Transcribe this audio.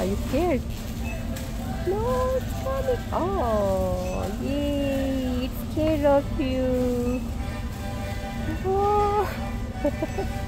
Are you scared? No, it's coming. Oh, yay! It's scared of you. Whoa.